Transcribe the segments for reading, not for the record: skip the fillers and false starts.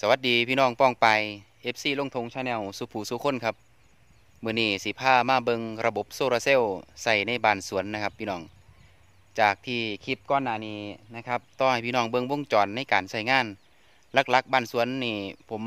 สวัสดีพี่น้องป้องไป FC ลงทงชาแนลสุภูสุคนครับมื้อนี้สิพามาเบิงระบบโซลาร์เซลล์ใส่ในบ้านสวนนะครับพี่น้องจากที่คลิปก้อนหน้านี้นะครับต่อให้พี่น้องเบิงวงจรในการใช้งานหลักๆบ้านสวนนี่ผม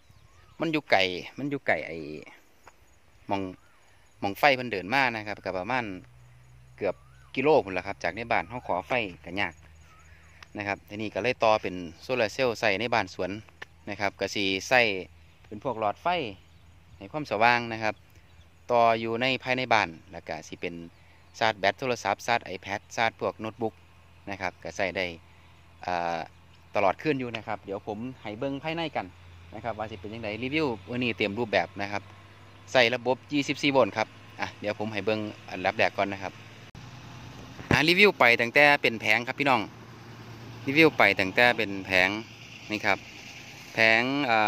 มันอยู่ไก่ไอ้มองไฟเพิ่นเดินมานะครับกับประมาณเกือบกิโลพุ่นละครับจากในบ้านเฮาขอไฟก็ยากนะครับทีนี้ก็เลยต่อเป็นโซลาร์เซลล์ใส่ในบ้านสวนนะครับก็สิใส่เป็นพวกหลอดไฟในความสว่างนะครับต่ออยู่ในภายในบ้านแล้วก็สิเป็นชาร์จแบตโทรศัพท์ชาร์จ iPad ชาร์จพวกโน้ตบุ๊กนะครับก็ใส่ได้ตลอดคืนอยู่นะครับเดี๋ยวผมให้เบิ้งภายในกันนะครับว่าสิเป็นยังไงรีวิววันนี้เตรียมรูปแบบนะครับใส่ระบบ 24 โวลต์ครับเดี๋ยวผมให้เบิ้งอันดับแรกก่อนนะครับรีวิวไปตั้งแต่เป็นแผงครับพี่น้องรีวิวไปตั้งแต่เป็นแผงนี่ครับแผง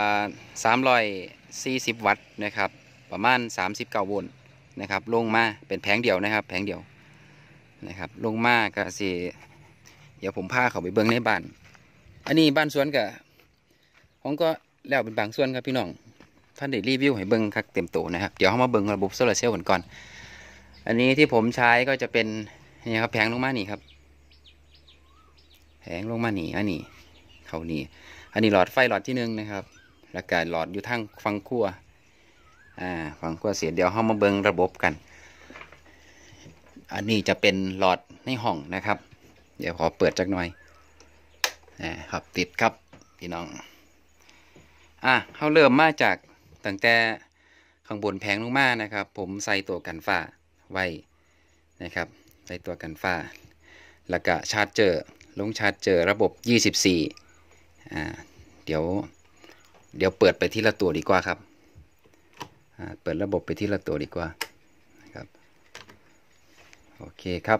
340 วัตต์นะครับประมาณ39 โวลต์นะครับลงมาเป็นแผงเดียวนะครับแผงเดียวนะครับลงมาก็สิเดี๋ยวผมพาเขาไปเบิ้งในบ้านอันนี้บ้านสวนกับผมก็แล้วเป็นบางส่วนครับพี่น้องท่านได้รีวิวให้เบิ้งครับเต็มโตนะครับเดี๋ยวเขามาเบิ้งระบบโซลาร์เซลล์ก่อนอันนี้ที่ผมใช้ก็จะเป็นนี่ครับแผงลงมานี่ครับแผงลงมานี่อันนี้เขานี่อันนี้หลอดไฟหลอดที่1นะครับแล้วก็หลอดอยู่ทางฝั่งขั้วฝั่งขั้วเสียเดี๋ยวเขามาเบิ้งระบบกันอันนี้จะเป็นหลอดในห้องนะครับเดี๋ยวขอเปิดจักหน่อยครับติดครับพี่น้องเขาเริ่มมาจากตั้งแต่ข้างบนแผงลงมานะครับผมใส่ตัวกันฝ้าไว้นะครับใส่ตัวกันฝ้าแล้วก็ชาร์จเจอร์ลงชาร์จเจอร์ระบบ24เดี๋ยวเปิดไปทีละตัวดีกว่าครับเปิดระบบไปทีละตัวดีกว่านะครับโอเคครับ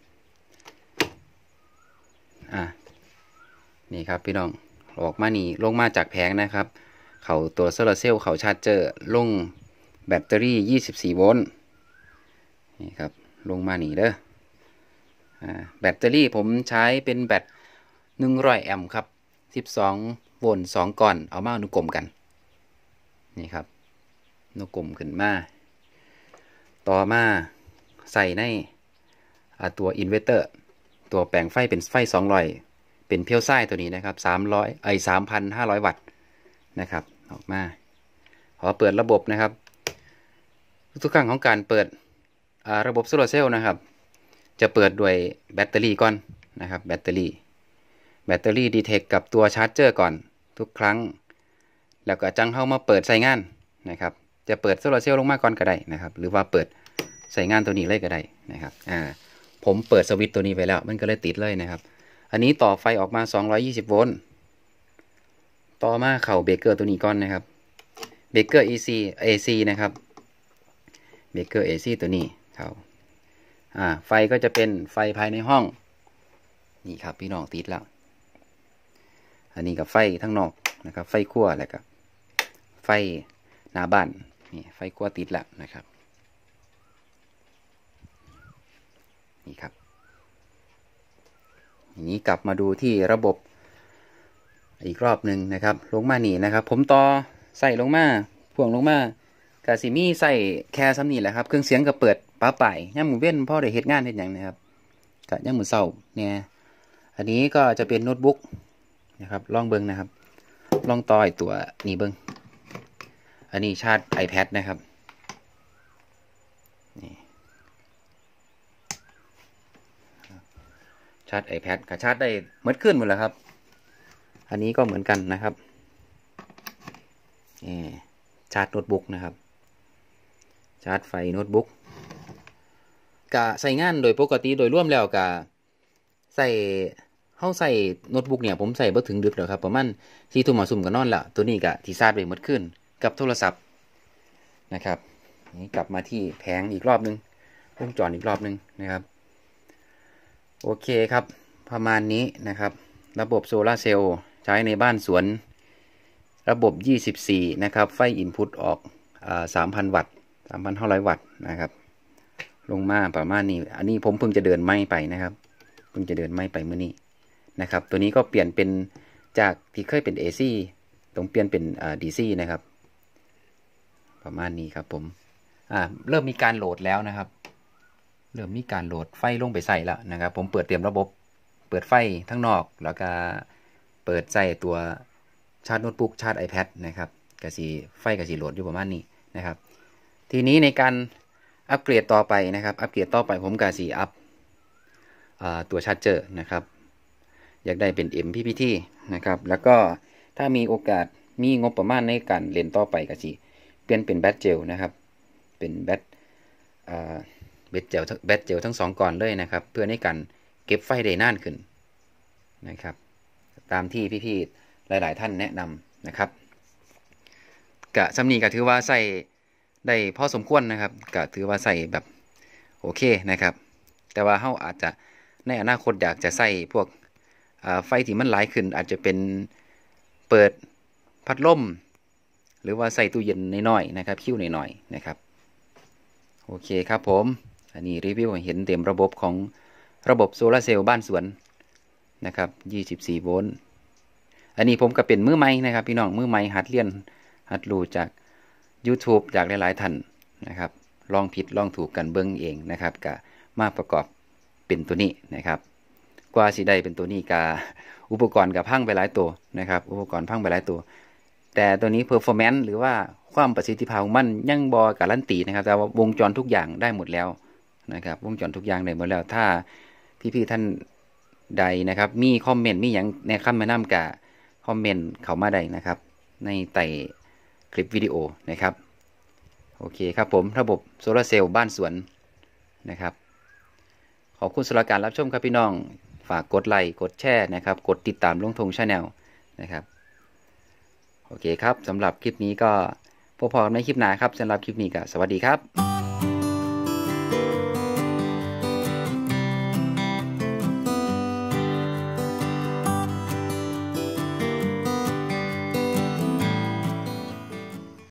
นี่ครับพี่น้องออกมานี่ลงมาจากแผงนะครับเขาตัวโซลาร์เซลล์เขาชาร์จเจอร์ลงแบตเตอรี่24 โวลต์นี่ครับลงมานี่เด้อแบตเตอรี่ผมใช้เป็นแบต100 แอมป์ครับ12 โวลต์2ก้อนเอามาอนุกรมกันนี่ครับอนุกรมขึ้นมาต่อมาใส่ในตัวอินเวอร์เตอร์ตัวแปลงไฟเป็นไฟ200เป็นเพียวไส้ตัวนี้นะครับ3,500 วัตต์นะครับออกมาขอเปิดระบบนะครับทุกครั้งของการเปิดระบบโซลาร์เซลล์นะครับจะเปิดด้วยแบตเตอรี่ก่อนนะครับแบตเตอรี่ดีเทคกับตัวชาร์จเจอร์ก่อนทุกครั้งแล้วก็จังเข้ามาเปิดใส่งานนะครับจะเปิดโซลาร์เซลล์ลงมาก่อนก็ได้นะครับหรือว่าเปิดใส่งานตัวนี้เลยก็ได้นะครับผมเปิดสวิตช์ตัวนี้ไปแล้วมันก็เลยติดเลยนะครับอันนี้ต่อไฟออกมา220 โวลต์ต่อมาเข่าเบรกเกอร์ตัวนี้ก่อนนะครับเบรกเกอร์ AC นะครับเบรกเกอร์ AC ตัวนี้เข่าไฟก็จะเป็นไฟภายในห้องนี่ครับพี่น้องติดแล้วอันนี้กับไฟทั้งนอกนะครับไฟขั้วแล้วก็ไฟหน้าบ้านนี่ไฟขั้วติดแล้วนะครับนี่ครับทีนี้กลับมาดูที่ระบบอีกรอบหนึ่งนะครับลงมานี่นะครับผมต่อใส่ลงมาพ่วงลงมากาซิมี่ใส่แค่ซ้ำนี่แหละครับเครื่องเสียงก็เปิดป้าป่ายย่ำหมูเว้นพ่อได้เฮ็ดงานเฮ็ดอย่างนะครับกับย่ำหมูเศร้าเนี่ยอันนี้ก็จะเป็นโน้ตบุ๊กนะครับลองเบิ้งนะครับลองต่อตัวนี้เบิ้งอันนี้ชาร์จ iPad นะครับนี่ชาร์จ iPad กับชาร์จได้เหมือนขึ้นหมดแล้วครับอันนี้ก็เหมือนกันนะครับชาร์จโน้ตบุ๊กนะครับชาร์จไฟโน้ตบุ๊กกะใส่งานโดยปกติโดยร่วมแล้วกะใส่ใส่โน้ตบุ๊กเนี่ยผมใส่บ่ถึงดึกหรอกครับประมาณ4 ทุ่มสุ่มกันนอนละตัวนี้กะที่ชาร์จไปหมดขึ้นกับโทรศัพท์นะครับนี่กลับมาที่แผงอีกรอบนึงวงจรอีกรอบนึงนะครับโอเคครับประมาณนี้นะครับระบบโซลาร์เซลล์ใช้ในบ้านสวนระบบ24นะครับไฟอินพุตออก3,000 วัตต์3,500 วัตต์นะครับลงมาประมาณนี้อันนี้ผมเพิ่งจะเดินไม้ไปนะครับเพิ่งจะเดินไม้ไปเมื่อนี้นะครับตัวนี้ก็เปลี่ยนเป็นจากที่เคยเป็น AC ต้องเปลี่ยนเป็นDC นะครับประมาณนี้ครับผมเริ่มมีการโหลดแล้วนะครับเริ่มมีการโหลดไฟลงไปใส่แล้วนะครับผมเปิดเตรียมระบบเปิดไฟทั้งนอกแล้วก็เปิดใส่ตัวชาร์จโน้ตบุ๊กชาร์จ iPad นะครับกระสีไฟกระสีโหลดอยู่ประมาณนี้นะครับทีนี้ในการอัปเกรดต่อไปนะครับอัปเกรดต่อไปผมกระสีอัพตัวชาร์จเจอร์นะครับอยากได้เป็น MPPT นะครับแล้วก็ถ้ามีโอกาสมีงบประมาณในการเล่นต่อไปกระสีเปลี่ยนเป็นแบตเจลนะครับเป็นแบตเจลทั้ง2ก้อนเลยนะครับเพื่อในการเก็บไฟได้นานขึ้นนะครับตามที่พี่ๆหลายๆท่านแนะนำนะครับกะซัมนี่ก็ถือว่าใส่ได้พอสมควรนะครับก็ถือว่าใส่แบบโอเคนะครับแต่ว่าเราอาจจะในอนาคตอยากจะใส่พวกไฟที่มันหลายขึ้นอาจจะเป็นเปิดพัดลมหรือว่าใส่ตู้เย็นน้อยๆนะครับคิ้วน้อยๆนะครับโอเคครับผมอันนี้รีวิวเห็นเต็มระบบของระบบโซลาร์เซลล์บ้านสวนนะครับ24โวลต์อันนี้ผมก็เป็นมือใหม่นะครับพี่น้องมือใหม่หัดเรียนหัดรู้จาก YouTube จากหลายๆท่านนะครับลองผิดลองถูกกันเบิ้งเองนะครับก็มาประกอบเป็นตัวนี้นะครับกว่าสิได้เป็นตัวนี้กาอุปกรณ์กับพังไปหลายตัวนะครับอุปกรณ์พังไปหลายตัวแต่ตัวนี้ performance หรือว่าความประสิทธิภาพของมันยังบ่การันตีนะครับแต่ว่าวงจรทุกอย่างได้หมดแล้วนะครับวงจรทุกอย่างได้หมดแล้วถ้าพี่ๆท่านใดนะครับมีคอมเมนต์มีอย่างในคำแนะนำกะคอมเมนต์เข้ามาได้นะครับในใต้คลิปวิดีโอนะครับโอเคครับผมระบบโซลาร์เซลล์บ้านสวนนะครับขอบคุณสำหรับการรับชมครับพี่น้องฝากกดไลค์กดแชร์นะครับกดติดตามลุงธงชาแนลนะครับโอเคครับสำหรับคลิปนี้ก็พบกันในคลิปหน้าครับสำหรับคลิปนี้ก็สวัสดีครับ